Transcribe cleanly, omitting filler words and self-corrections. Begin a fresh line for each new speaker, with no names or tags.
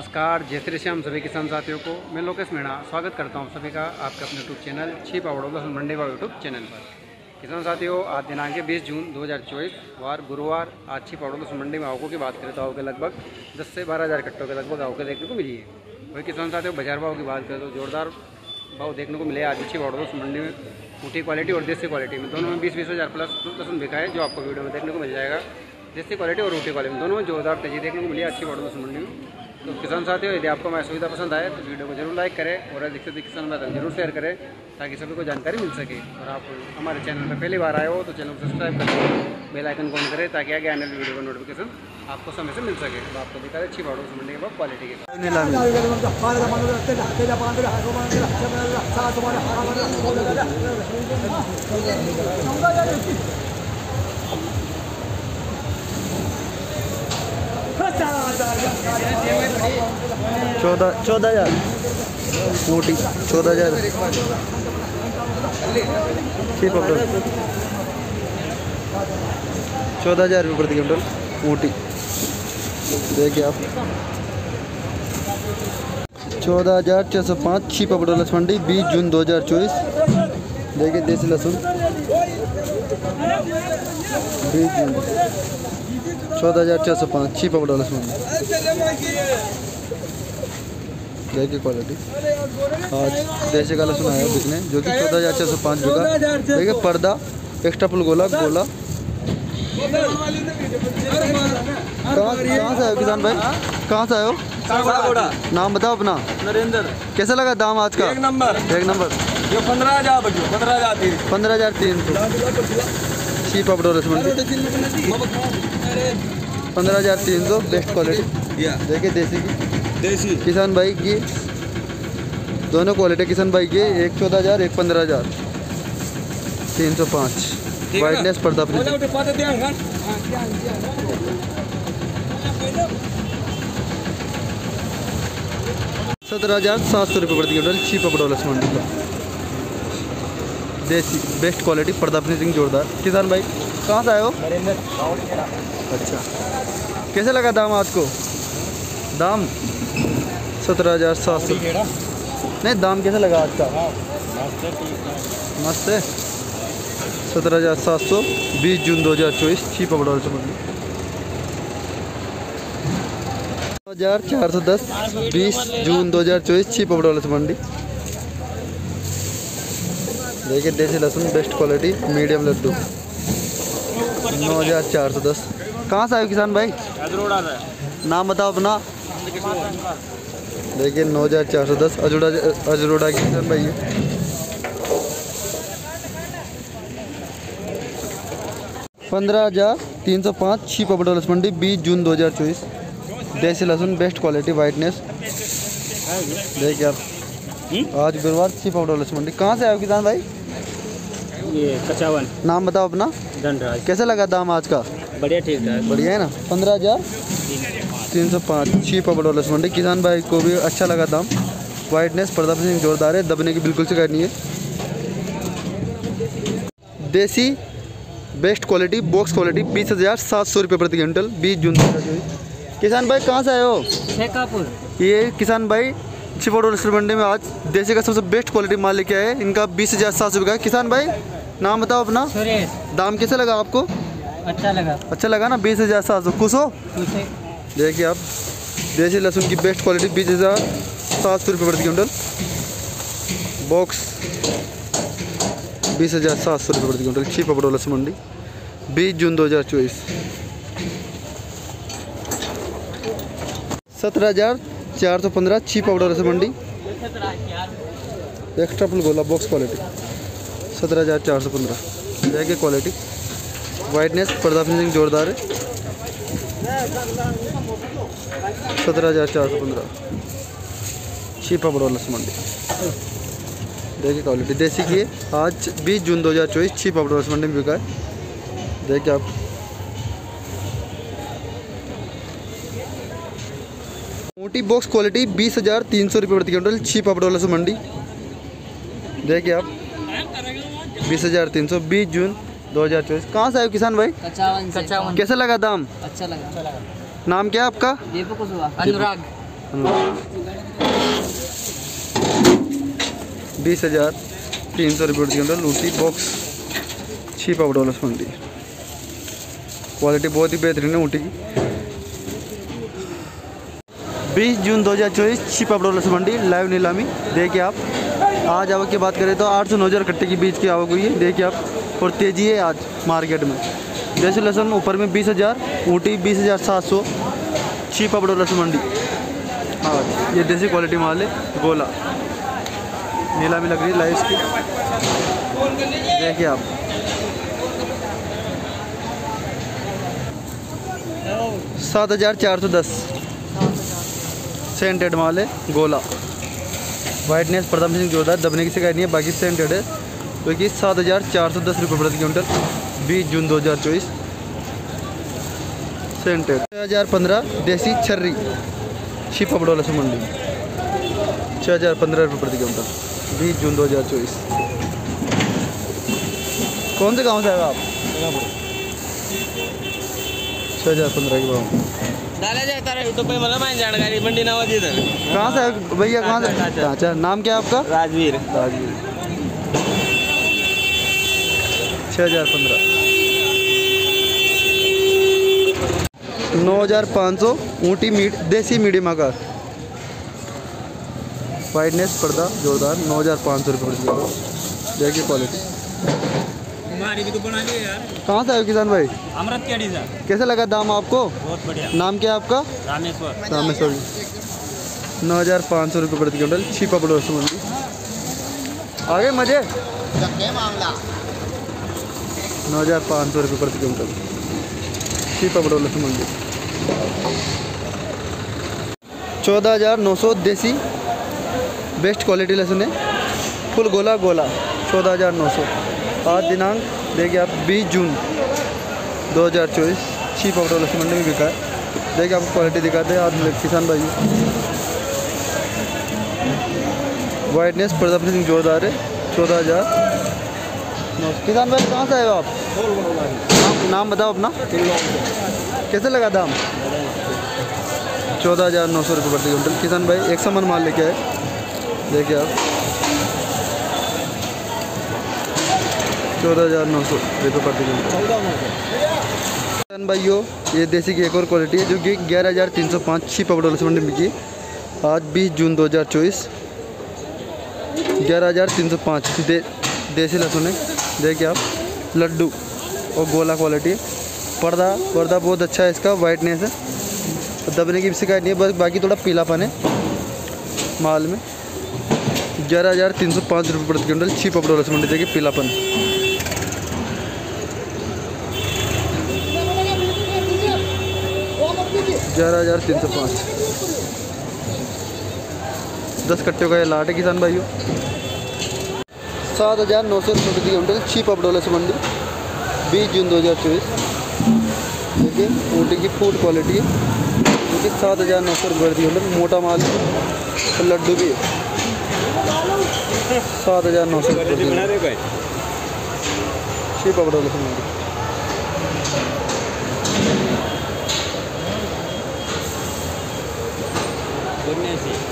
नमस्कार, जय श्री श्याम सभी किसान साथियों को। मैं लोकेश मीणा स्वागत करता हूं सभी का आपके अपने यूट्यूब चैनल छिपा बड़ौदा मंडी का यूट्यूब चैनल पर। किसान साथियों, आज दिनांक 20 जून 2024 वार गुरुवार। आज छिपा बड़ौदा मंडी में आवकों की बात करें तो आवकें लगभग 10 से 12,000 कट्टों के लगभग आवकें देखने को मिली है। वही किसान साथियों, बाजार भाव की बात करें तो जोरदार भाव देखने को मिले आज छिपा बड़ौदा मंडी में। ऊँटी क्वालिटी और देसी क्वालिटी में दोनों में 20-20 हज़ार प्लस लहसुन बिका है, जो आपको वीडियो में देखने को मिल जाएगा। देसी क्वालिटी और ऊँटी क्वालिटी में दोनों में जोरदार तेजी देखने को मिली है अच्छी बड़ौदा मंडी में। तो किसान साथियों, यदि आपको हमारी सुविधा पसंद आए तो वीडियो को जरूर लाइक करें और अधिक से अधिक किसान भाई जरूर शेयर करें ताकि सभी को जानकारी मिल सके। और आप हमारे चैनल पर पहली बार आए हो तो चैनल को सब्सक्राइब करें, बेल आइकन ऑन करें ताकि आगे आने वाली वीडियो का नोटिफिकेशन आपको समय से मिल सके। तो आपको दिखा रहे अच्छी बड़ौदा मंडी के बाद क्वालिटी के
चौदह हज़ार ऊँटी 14,000 ठीक है। 14,000 रुपये प्रति क्विंटल ऊँटी। देखिए आप 14,405 छिपा बड़ौदा मंडी 20 जून 2024। देखिए देसी लहसुन 20 जून 14,405 छिपा बड़ौदा मंडी। देखिए क्वालिटी आज देसी का लहसुन आया बिकने, जो कि 14,405 बिका। देखिए पर्दा एक्स्ट्रा फुल गोला गोला। कहाँ से आए किसान भाई, कहाँ से आए हो? नाम बताओ अपना।
नरेंद्र।
कैसा लगा दाम आज का?
एक नंबर।
एक नंबर।
ये
15,300 छिपा बड़ौदा मंडी 15,300 बेस्ट क्वालिटी। देखिए देसी की,
देसी
किसान भाई की दोनों क्वालिटी किसान भाई की। एक 14,000 एक 15,000 305 वाइटनेस पर्दा अपनी 17,700 रुपये प्रति क्विंटल छिपा बड़ौदा मंडी का देसी बेस्ट क्वालिटी पर्दा फिनिशिंग जोरदार। किसान भाई कहाँ से आए हो? अच्छा, कैसे लगा दाम आज को? दाम 17,700। नहीं, दाम कैसा लगा आज का? मस्त है। 17,700 20 जून 2024 छिपा बड़ौदा मंडी। 9,410 20 जून 2024 छिपा बड़ौदा मंडी। देखिए देसी लहसुन बेस्ट क्वालिटी मीडियम लड्डू 9,410। कहाँ से आए किसान भाई? नाम बताओ अपना। देखिए 9,410 अजरोड़ा की किसान भाई है। 15,305 छिपा बड़ौदा मंडी 20 जून 2024 देसी लहसुन बेस्ट क्वालिटी वाइटनेस। देखिए आप आज गुरुवार छिपा बड़ौदा मंडी। कहाँ से आए हो किसान भाई?
ये कचावन।
नाम बताओ अपना।
धनराज।
कैसा लगा दाम आज का?
बढ़िया, ठीक है,
बढ़िया है ना। 15,305 छिपा बड़ौदा मंडी। किसान भाई को भी अच्छा लगा दाम। वाइटनेस पर्दा फिनिशिंग जोरदार है, दबने की बिल्कुल शिकायत नहीं है। देसी बेस्ट क्वालिटी बॉक्स क्वालिटी 20,700 रुपये प्रति क्विंटल 20 जून 2024। किसान भाई कहाँ से आए हो?
शेखापुर।
ये किसान भाई छिपा बड़ौदा मंडी में आज देसी का सबसे बेस्ट क्वालिटी माल लेके आए। इनका 20,700 रुपये का। किसान भाई नाम बताओ अपना।
सुरेश।
दाम कैसा लगा आपको? अच्छा लगा ना। 20,700 खुश हो? देखिए आप देसी लहसुन की बेस्ट क्वालिटी 20,700 रुपये प्रति क्विंटल बॉक्स 20,700 रुपये प्रति क्विंटल छिपा बड़ौदा मंडी 20 जून 2024। 17,415 छिपा बड़ौदा मंडी एक्स्ट्रा फुल गोला बॉक्स क्वालिटी 17,415। देखिए क्वालिटी वाइटनेस पर्दा फिनिशिंग जोरदार है। 17,415 छिपा बड़ौदा मंडी। देखिए क्वालिटी देसी की है। आज 20 जून 2024 छिपा बड़ौदा मंडी में बिका है। देखिए आप मोटी बॉक्स क्वालिटी 20,300 रुपये प्रति क्विंटल छिपा बड़ौदा मंडी। देखिए आप 20,300 20 जून 2024। कहाँ से आए किसान भाई?
कचावन।
कैसा लगा दाम?
अच्छा लगा।
नाम क्या है आपका?
दीपक कुशवाहा। अनुराग।
20,300 रुपये प्रति क्विंटल ऊटी बॉक्स चीप अपडोलस मंडी। क्वालिटी बहुत ही बेहतरीन है ऊटी की। 20 जून 2024 चीप अपडोलस मंडी लाइव नीलामी। देखिए आप आज आवक की बात करें तो 800 9 हज़ार कट्टे की बीच की आवक हुई है। देखिए आप और तेज़ी है आज मार्केट में। देसी लहसुन ऊपर में 20,000, ऊटी 20,700 चीप अपडोलस मंडी। हाँ ये देसी क्वालिटी माल है गोला। नीलामी लग रही है लाइव की। देखिए आप 7,410 सेंटेड माल है गोला। वाइटनेस प्रथम सिंह जोरदार, दबने की शिकायत नहीं है, बाकी सेंटेड है। क्योंकि 7,410 रुपये प्रति क्विंटल 20 जून 2024 सेंटेड। 6,015 देसी छर्री चीप अपडोला से मंडी 6,015 रुपये प्रति क्विंटल 20 जून 2024। कौन से गाँव से आए आप? 6,015 के भाव
डाला जाए तारा यूट्यूब पे मतलब मैं जानकारी मंडी ना होती इधर।
कहाँ से भैया? कहाँ से? अच्छा नाम क्या है आपका?
राजवीर।
6,015 9,500 ऊँटी देसी मीडियम आकार। वाइटनेस पर्दा जोरदार 9,500 रुपये प्रति किलो। देखिए क्वालिटी।
हमारी भी तो बना ली यार।
कहाँ से आए किसान भाई?
अमृत के डीजा।
कैसे लगा दाम आपको?
बहुत बढ़िया।
नाम क्या है आपका?
रामेश्वर।
9,500 रुपये प्रति क्विंटल चीप अपडोलस मंडी। आगे मजे 9,500 रुपये प्रति क्विंटल चीप अपडोलस मंडी। 14,900 देसी बेस्ट क्वालिटी लहसुन है फुल गोला 14,900। आज दिनांक देखिए आप 20 जून 2024 चीप अपडोलस मंडी में बिका है। देखिए आपको क्वालिटी दिखाते हैं आज किसान भाई। वाइटनेस प्रताप सिंह जोरदार है 14,900। किसान भाई कहाँ से आए हो आप? नाम बताओ अपना। कैसे लगा दाम? 14,900 रुपये प्रति क्विंटल। किसान भाई एक समान माल लेके आए। देखिए आप 14,900 रुपये प्रति क्विंटल। किसान भाइयों ये देसी की एक और क्वालिटी है जो कि 11,305 चीप अपडोलस मंडी में बिकी आज 20 जून 2024। 11,305 देसी लहसुन है। देखिए आप लड्डू और गोला क्वालिटी। पर्दा बहुत अच्छा है इसका, वाइटनेस है, दबने की भी शिकायत नहीं है, बस बाकी थोड़ा पीलापन है माल में। 11,305 रुपये प्रति क्विंटल चीप अपडोलस मंडी। देखिए पीलापन 11,305 10 कट्टों का ये लाट है किसान भाइयों। 7,900 रुपये प्रति क्विंटल चीप अपडोलस मंडी 20 जून 2024। देखिए ऊँटी की फूड क्वालिटी है क्योंकि 7,900 रुपये प्रति क्विंटल मोटा माल है। लड्डू भी है 7,900 रुपये प्रति क्विंटल चीप अपडोलस मंडी।
बोलने से